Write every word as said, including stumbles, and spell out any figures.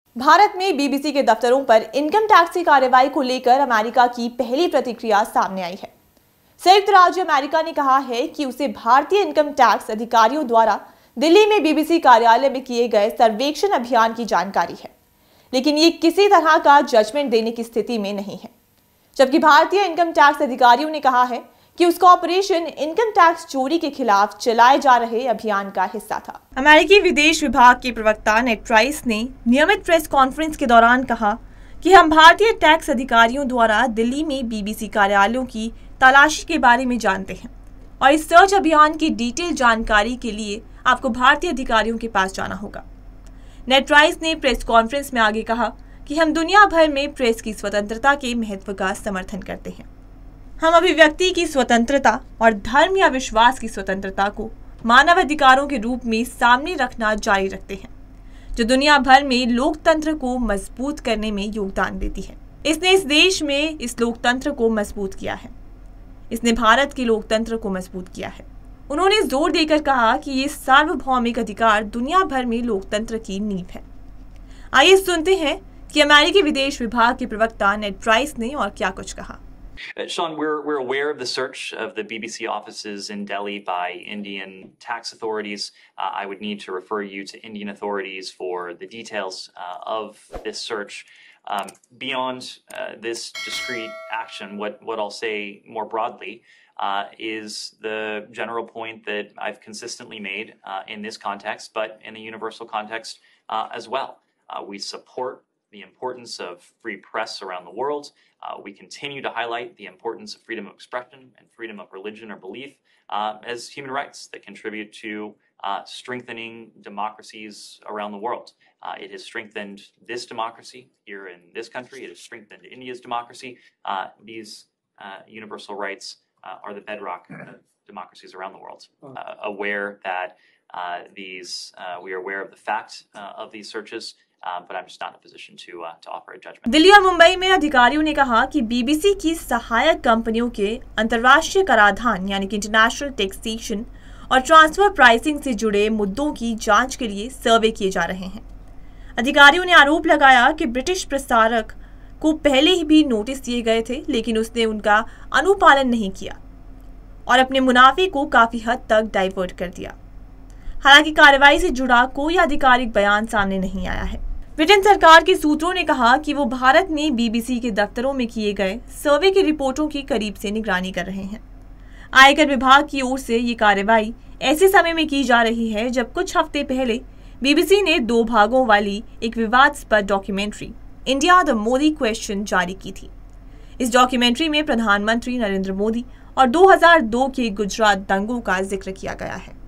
भारत में बीबीसी के दफ्तरों पर इनकम टैक्स की कार्रवाई को लेकर अमेरिका की पहली प्रतिक्रिया सामने आई है। संयुक्त राज्य अमेरिका ने कहा है कि उसे भारतीय इनकम टैक्स अधिकारियों द्वारा दिल्ली में बीबीसी कार्यालय में किए गए सर्वेक्षण अभियान की जानकारी है, लेकिन ये किसी तरह का जजमेंट देने की स्थिति में नहीं है। जबकि भारतीय इनकम टैक्स अधिकारियों ने कहा है कि उसका ऑपरेशन इनकम टैक्स चोरी के खिलाफ चलाए जा रहे अभियान का हिस्सा था। अमेरिकी विदेश विभाग के प्रवक्ता नेड प्राइस ने नियमित प्रेस कॉन्फ्रेंस के दौरान कहा कि हम भारतीय टैक्स अधिकारियों द्वारा दिल्ली में बीबीसी कार्यालयों की तलाशी के बारे में जानते हैं और इस सर्च अभियान की डिटेल जानकारी के लिए आपको भारतीय अधिकारियों के पास जाना होगा। नेड प्राइस ने प्रेस कॉन्फ्रेंस में आगे कहा कि हम दुनिया भर में प्रेस की स्वतंत्रता के महत्व का समर्थन करते हैं। हम अभिव्यक्ति की स्वतंत्रता और धर्म या विश्वास की स्वतंत्रता को मानव अधिकारों के रूप में सामने रखना जारी रखते हैं, जो दुनिया भर में लोकतंत्र को मजबूत करने में योगदान देती है। इसने इस देश में इस लोकतंत्र को मजबूत किया है। इसने भारत के लोकतंत्र को मजबूत किया है। उन्होंने जोर देकर कहा कि ये सार्वभौमिक अधिकार दुनिया भर में लोकतंत्र की नींव है। आइए सुनते हैं कि अमेरिकी विदेश विभाग के प्रवक्ता नेड प्राइस ने और क्या कुछ कहा। Uh, Sean, we're we're aware of the search of the B B C offices in Delhi by Indian tax authorities. Uh, I would need to refer you to Indian authorities for the details uh, of this search. Um, beyond uh, this discrete action, what what I'll say more broadly uh, is the general point that I've consistently made uh, in this context, but in the universal context uh, as well. Uh, we support the importance of free press around the world. Uh, we continue to highlight the importance of freedom of expression and freedom of religion or belief uh, as human rights that contribute to uh, strengthening democracies around the world. Uh, it has strengthened this democracy here in this country. It has strengthened India's democracy. Uh, these uh, universal rights uh, are the bedrock of democracies around the world. Uh, aware that uh, these, uh, we are aware of the fact uh, of these searches. Uh, but I'm just not in a position to uh, to offer a judgment. Delhi और मुंबई में अधिकारियों ने कहा कि BBC की सहायक कंपनियों के अंतर्राष्ट्रीय कराधान यानी कि इंटरनेशनल टैक्सेशन और ट्रांसफर प्राइसिंग से जुड़े मुद्दों की जांच के लिए सर्वे किए जा रहे हैं। अधिकारियों ने आरोप लगाया कि ब्रिटिश प्रसारक को पहले ही भी नोटिस दिए गए थे, लेकिन उसने उनका अनुपालन नहीं किया और अपने मुनाफे को काफी हद तक डाइवर्ट कर दिया। हालांकि कार्रवाई से जुड़ा कोई आधिकारिक बयान सामने नहीं आया है। ब्रिटेन सरकार के सूत्रों ने कहा कि वो भारत में बीबीसी के दफ्तरों में किए गए सर्वे की रिपोर्टों की करीब से निगरानी कर रहे हैं। आयकर विभाग की ओर से ये कार्रवाई ऐसे समय में की जा रही है जब कुछ हफ्ते पहले बीबीसी ने दो भागों वाली एक विवादास्पद documentary India the Modi question जारी की थी। इस डॉक्यूमेंट्री में प्रधानमंत्री नरेंद्र मोदी और दो हज़ार दो के गुजरात दंगों का जिक्र किया गया है।